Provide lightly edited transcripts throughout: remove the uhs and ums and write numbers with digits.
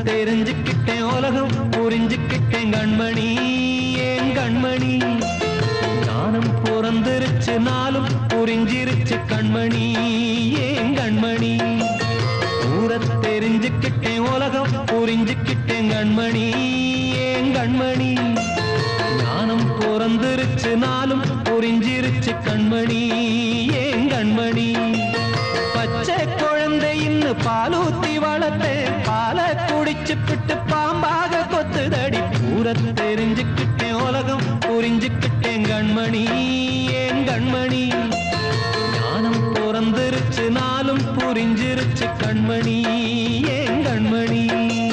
தெரிஞ்சுக்கிட்டேன் உலகம் புரிஞ்சுக்கிட்டேன் கண்மணி ஏன் கண்மணி ஞானம் பிறந்திருச்சு நாளும் புரிஞ்சிருச்சு கண்மணி ஏன் கண்மணி ஊர தெரிஞ்சுக்கிட்டேன் உலகம் புரிஞ்சுக்கிட்டேன் கண்மணி ஏன் கண்மணி ஞானம் பிறந்திருச்சு நாளும் புரிஞ்சிருச்சு கண்மணி ஏன் கண்மணி பச்சை குழந்தை இன்னும் பாலூத்தி வளர்த்தேன் பாலை குடிச்சு பிட்டு பாம்பாக கொத்துதடி ஊர தெரிஞ்சுக்கிட்டேன் உலகம் புரிஞ்சுக்கிட்டேன் கண்மணி ஏன் கண்மணி ஞானம் பிறந்திருச்சு நாளும் புரிஞ்சிருச்சு கண்மணி ஏன் கண்மணி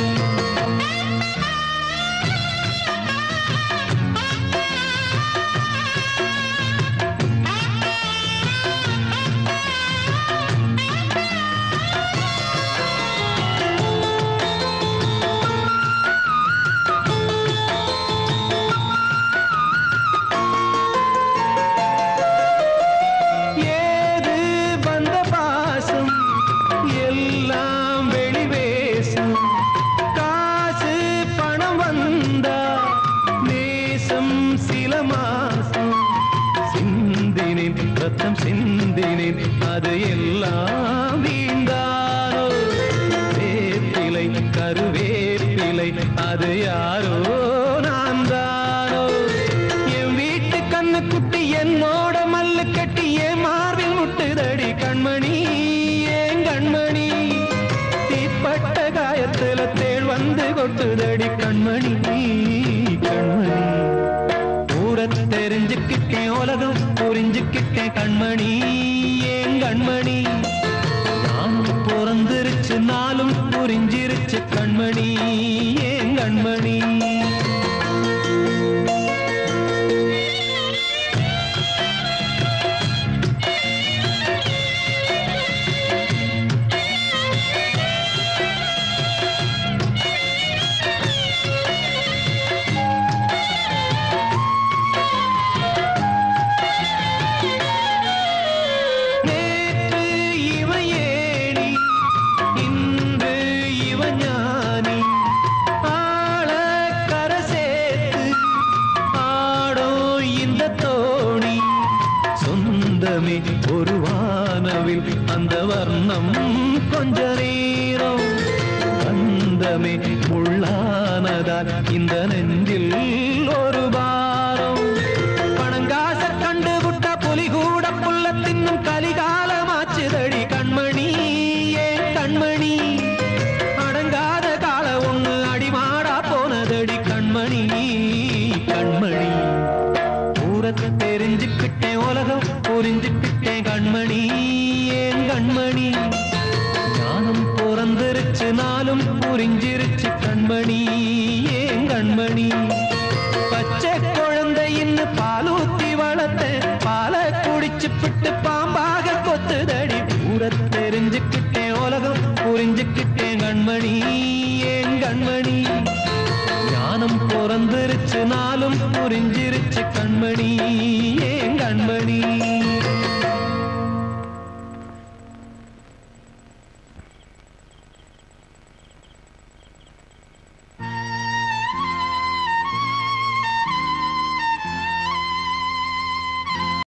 ரத்தம் சிந்தினேன் அது எல்லாம் வீண்டானோ வேப்பிலை கருவேப்பிலை அது யாரோ நான் தானோ என் வீட்டு கண்ணு குட்டி என்னோட மல்லு கட்டி என் மார்பில் முட்டுதடி கண்மணி ஏன் கண்மணி தீப்பட்ட காயத்துல தேள் வந்து கொட்டுதடி கண்மணி கண்மணி தெரிஞ்சுக்கிட்டேன் உலகம் புரிஞ்சுக்கிட்டேன் கண்மணி ஏன் கண்மணி நானும் பிறந்திருச்சு நாளும் புரிஞ்சிருச்சு கண்மணி ஏன் கண்மணி ஒரு வானவில் அந்த வர்ணம் கொஞ்ச நேரம் வந்தமே முள்ளானதால் இந்த நெஞ்சில் ஒரு பாரம் பணங்காச கண்டு விட்ட புலி கூட புல்ல தின்னும் கலிகாலமாச்சுதடி கண்மணி ஏன் கண்மணி அடங்காத கால ஒண்ணு அடிமாடா போனதடி கண்மணி கண்மணி ஊரத்தை தெரிஞ்சுக்கிட்டேன் உலகம் புரிஞ்சுக்கிட்டேன் கண்மணி ஏன் கண்மணி ஞானம் பிறந்திருச்சு நாளும் புரிஞ்சிருச்சு கண்மணி ஏன் கண்மணி பச்சை குழந்தை இன்னும் பாலூத்தி வளர்த்தேன் பாலை குடிச்சு பிட்டு பாம்பாக கொத்துதடி ஊர தெரிஞ்சுக்கிட்டேன் உலகம் புரிஞ்சுக்கிட்டேன் கண்மணி ஏன் கண்மணி ஞானம் பிறந்திருச்சு நாளும் புரிஞ்சிருச்சு கண்மணி ஏன் கண்மணி